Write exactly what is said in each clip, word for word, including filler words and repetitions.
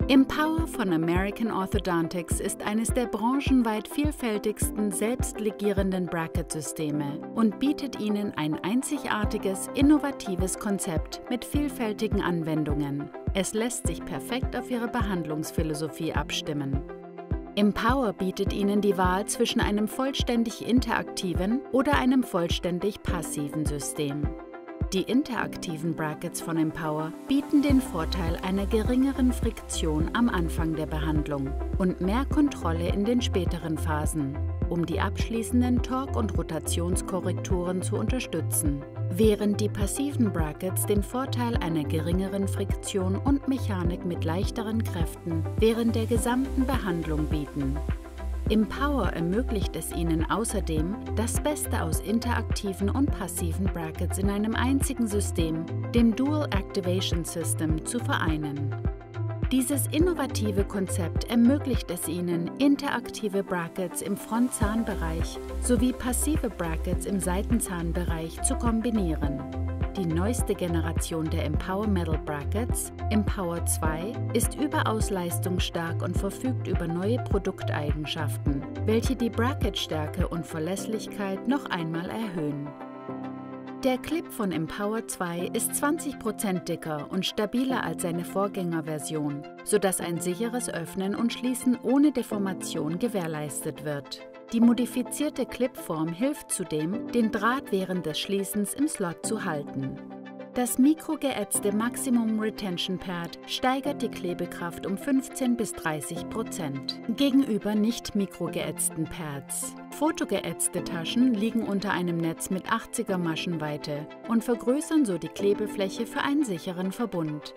Empower von American Orthodontics ist eines der branchenweit vielfältigsten selbstlegierenden Bracket-Systeme und bietet Ihnen ein einzigartiges, innovatives Konzept mit vielfältigen Anwendungen. Es lässt sich perfekt auf Ihre Behandlungsphilosophie abstimmen. Empower bietet Ihnen die Wahl zwischen einem vollständig interaktiven oder einem vollständig passiven System. Die interaktiven Brackets von Empower bieten den Vorteil einer geringeren Friktion am Anfang der Behandlung und mehr Kontrolle in den späteren Phasen, um die abschließenden Torque- und Rotationskorrekturen zu unterstützen, während die passiven Brackets den Vorteil einer geringeren Friktion und Mechanik mit leichteren Kräften während der gesamten Behandlung bieten. Empower ermöglicht es Ihnen außerdem, das Beste aus interaktiven und passiven Brackets in einem einzigen System, dem Dual Activation System, zu vereinen. Dieses innovative Konzept ermöglicht es Ihnen, interaktive Brackets im Frontzahnbereich sowie passive Brackets im Seitenzahnbereich zu kombinieren. Die neueste Generation der Empower Metal Brackets, Empower zwei, ist überaus leistungsstark und verfügt über neue Produkteigenschaften, welche die Bracketstärke und Verlässlichkeit noch einmal erhöhen. Der Clip von Empower zwei ist zwanzig Prozent dicker und stabiler als seine Vorgängerversion, sodass ein sicheres Öffnen und Schließen ohne Deformation gewährleistet wird. Die modifizierte Clipform hilft zudem, den Draht während des Schließens im Slot zu halten. Das mikrogeätzte Maximum Retention Pad steigert die Klebekraft um fünfzehn bis dreißig Prozent gegenüber nicht mikrogeätzten Pads. Fotogeätzte Taschen liegen unter einem Netz mit achtziger Maschenweite und vergrößern so die Klebefläche für einen sicheren Verbund.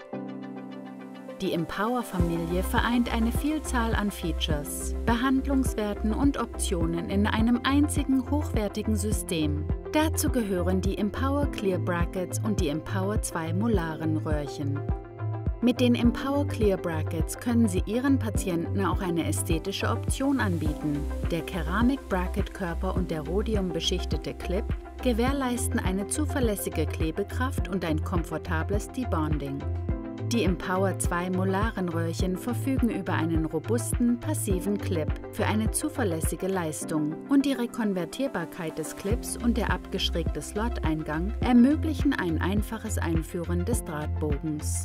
Die Empower-Familie vereint eine Vielzahl an Features, Behandlungswerten und Optionen in einem einzigen hochwertigen System. Dazu gehören die Empower Clear Brackets und die Empower zwei molaren Röhrchen. Mit den Empower Clear Brackets können Sie Ihren Patienten auch eine ästhetische Option anbieten. Der Keramik-Bracket-Körper und der rhodiumbeschichtete Clip gewährleisten eine zuverlässige Klebekraft und ein komfortables Debonding. Die Empower zwei molaren Röhrchen verfügen über einen robusten, passiven Clip für eine zuverlässige Leistung und die Rekonvertierbarkeit des Clips und der abgeschrägte Slot-Eingang ermöglichen ein einfaches Einführen des Drahtbogens.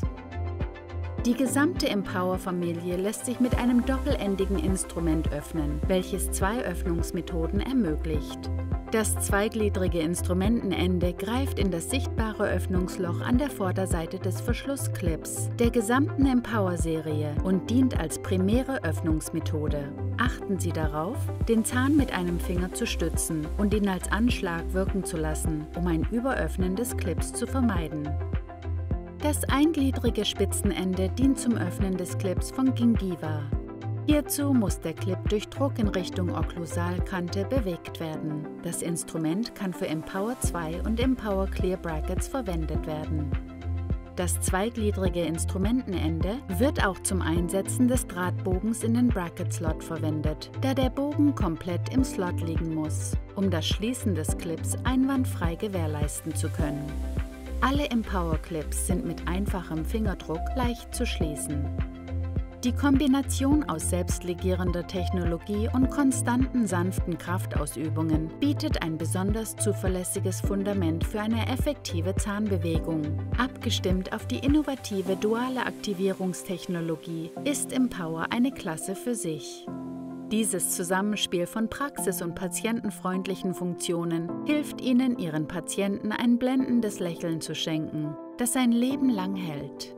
Die gesamte Empower-Familie lässt sich mit einem doppelendigen Instrument öffnen, welches zwei Öffnungsmethoden ermöglicht. Das zweigliedrige Instrumentenende greift in das sichtbare Öffnungsloch an der Vorderseite des Verschlussclips der gesamten Empower-Serie und dient als primäre Öffnungsmethode. Achten Sie darauf, den Zahn mit einem Finger zu stützen und ihn als Anschlag wirken zu lassen, um ein Überöffnen des Clips zu vermeiden. Das eingliedrige Spitzenende dient zum Öffnen des Clips von Gingiva. Hierzu muss der Clip durch Druck in Richtung Okklusalkante bewegt werden. Das Instrument kann für Empower zwei und Empower Clear Brackets verwendet werden. Das zweigliedrige Instrumentenende wird auch zum Einsetzen des Drahtbogens in den Bracket-Slot verwendet, da der Bogen komplett im Slot liegen muss, um das Schließen des Clips einwandfrei gewährleisten zu können. Alle Empower Clips sind mit einfachem Fingerdruck leicht zu schließen. Die Kombination aus selbstlegierender Technologie und konstanten sanften Kraftausübungen bietet ein besonders zuverlässiges Fundament für eine effektive Zahnbewegung. Abgestimmt auf die innovative duale Aktivierungstechnologie ist Empower eine Klasse für sich. Dieses Zusammenspiel von praxis- und patientenfreundlichen Funktionen hilft Ihnen, Ihren Patienten ein blendendes Lächeln zu schenken, das ein Leben lang hält.